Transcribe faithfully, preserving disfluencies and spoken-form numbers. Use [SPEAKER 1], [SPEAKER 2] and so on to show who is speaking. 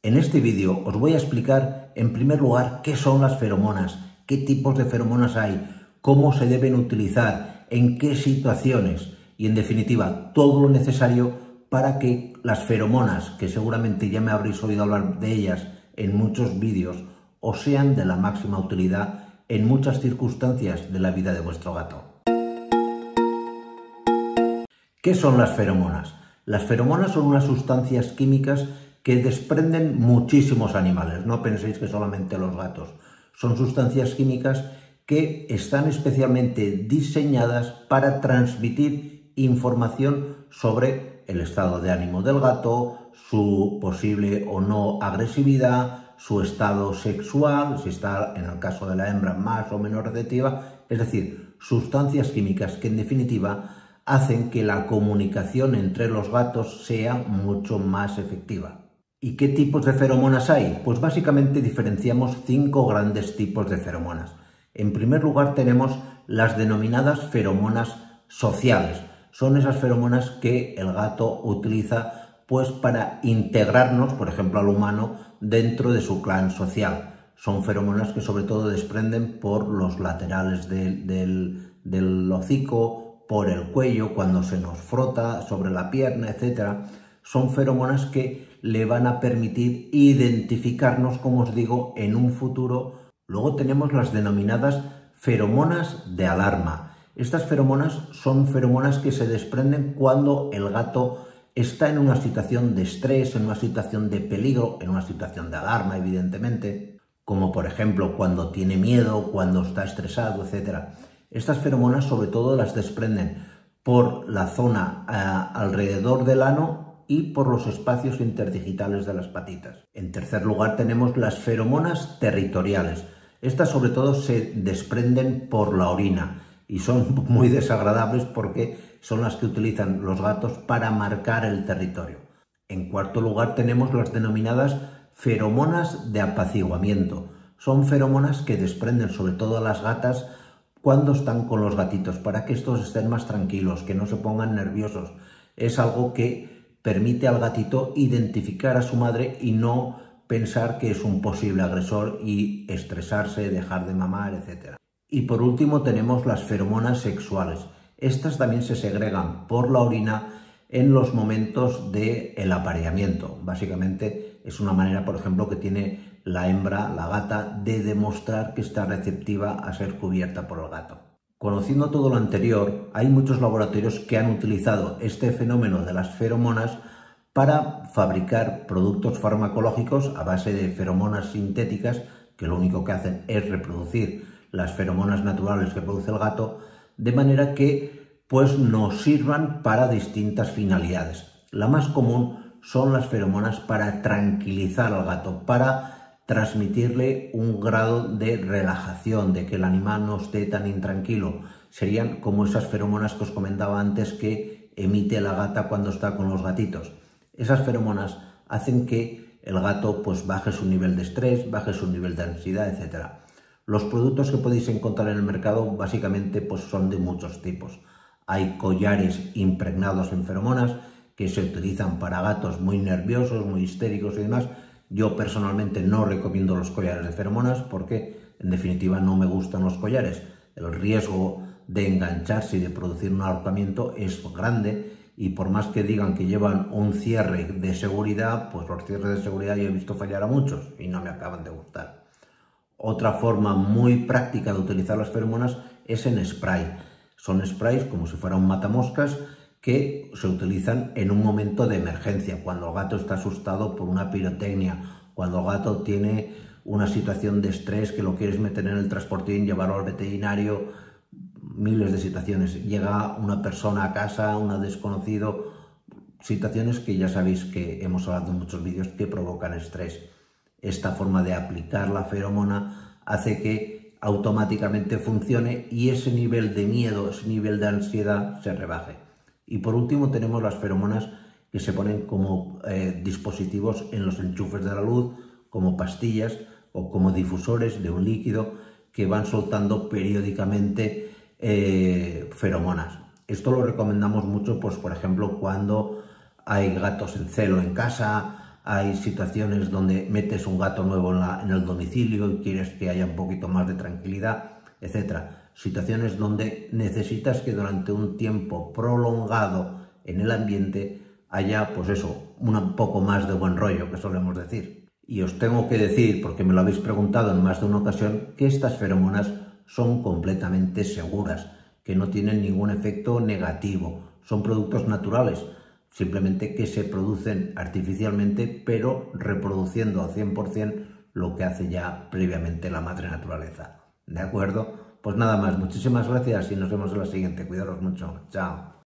[SPEAKER 1] En este vídeo os voy a explicar, en primer lugar, qué son las feromonas, qué tipos de feromonas hay, cómo se deben utilizar, en qué situaciones y, en definitiva, todo lo necesario para que las feromonas, que seguramente ya me habréis oído hablar de ellas en muchos vídeos, os sean de la máxima utilidad en muchas circunstancias de la vida de vuestro gato. ¿Qué son las feromonas? Las feromonas son unas sustancias químicas que desprenden muchísimos animales. No penséis que solamente los gatos. Son sustancias químicas que están especialmente diseñadas para transmitir información sobre el estado de ánimo del gato, su posible o no agresividad, su estado sexual, si está en el caso de la hembra más o menos receptiva, es decir, sustancias químicas que en definitiva hacen que la comunicación entre los gatos sea mucho más efectiva. ¿Y qué tipos de feromonas hay? Pues básicamente diferenciamos cinco grandes tipos de feromonas. En primer lugar tenemos las denominadas feromonas sociales. Son esas feromonas que el gato utiliza pues para integrarnos, por ejemplo al humano, dentro de su clan social. Son feromonas que sobre todo desprenden por los laterales del, del, del hocico, por el cuello, cuando se nos frota sobre la pierna, etcétera. Son feromonas que le van a permitir identificarnos, como os digo, en un futuro. Luego tenemos las denominadas feromonas de alarma. Estas feromonas son feromonas que se desprenden cuando el gato está en una situación de estrés, en una situación de peligro, en una situación de alarma, evidentemente, como por ejemplo cuando tiene miedo, cuando está estresado, etcétera. Estas feromonas sobre todo las desprenden por la zona eh, alrededor del ano y por los espacios interdigitales de las patitas. En tercer lugar tenemos las feromonas territoriales. Estas sobre todo se desprenden por la orina y son muy desagradables porque son las que utilizan los gatos para marcar el territorio. En cuarto lugar tenemos las denominadas feromonas de apaciguamiento. Son feromonas que desprenden sobre todo a las gatas cuando están con los gatitos, para que estos estén más tranquilos, que no se pongan nerviosos. Es algo que permite al gatito identificar a su madre y no pensar que es un posible agresor y estresarse, dejar de mamar, etcétera. Y por último tenemos las feromonas sexuales. Estas también se segregan por la orina en los momentos del apareamiento. Básicamente es una manera, por ejemplo, que tiene la hembra, la gata, de demostrar que está receptiva a ser cubierta por el gato. Conociendo todo lo anterior, hay muchos laboratorios que han utilizado este fenómeno de las feromonas para fabricar productos farmacológicos a base de feromonas sintéticas, que lo único que hacen es reproducir las feromonas naturales que produce el gato, de manera que pues nos sirvan para distintas finalidades. La más común son las feromonas para tranquilizar al gato, para transmitirle un grado de relajación, de que el animal no esté tan intranquilo. Serían como esas feromonas que os comentaba antes que emite la gata cuando está con los gatitos. Esas feromonas hacen que el gato pues baje su nivel de estrés, baje su nivel de ansiedad, etcétera. Los productos que podéis encontrar en el mercado básicamente pues son de muchos tipos. Hay collares impregnados en feromonas que se utilizan para gatos muy nerviosos, muy histéricos y demás. Yo personalmente no recomiendo los collares de feromonas porque en definitiva no me gustan los collares. El riesgo de engancharse y de producir un ahorcamiento es grande y por más que digan que llevan un cierre de seguridad, pues los cierres de seguridad yo he visto fallar a muchos y no me acaban de gustar. Otra forma muy práctica de utilizar las feromonas es en spray. Son sprays como si fuera un matamoscas que se utilizan en un momento de emergencia, cuando el gato está asustado por una pirotecnia, cuando el gato tiene una situación de estrés que lo quieres meter en el transportín, llevarlo al veterinario, miles de situaciones. Llega una persona a casa, un desconocido, situaciones que ya sabéis que hemos hablado en muchos vídeos que provocan estrés. Esta forma de aplicar la feromona hace que automáticamente funcione y ese nivel de miedo, ese nivel de ansiedad se rebaje. Y por último tenemos las feromonas que se ponen como eh, dispositivos en los enchufes de la luz, como pastillas o como difusores de un líquido que van soltando periódicamente eh, feromonas. Esto lo recomendamos mucho, pues por ejemplo, cuando hay gatos en celo en casa, hay situaciones donde metes un gato nuevo en, la, en el domicilio y quieres que haya un poquito más de tranquilidad, etcétera. Situaciones donde necesitas que durante un tiempo prolongado en el ambiente haya, pues eso, un poco más de buen rollo, que solemos decir. Y os tengo que decir, porque me lo habéis preguntado en más de una ocasión, que estas feromonas son completamente seguras, que no tienen ningún efecto negativo, son productos naturales, simplemente que se producen artificialmente, pero reproduciendo al cien por cien lo que hace ya previamente la madre naturaleza. ¿De acuerdo? Pues nada más, muchísimas gracias y nos vemos en la siguiente. Cuidaros mucho. Chao.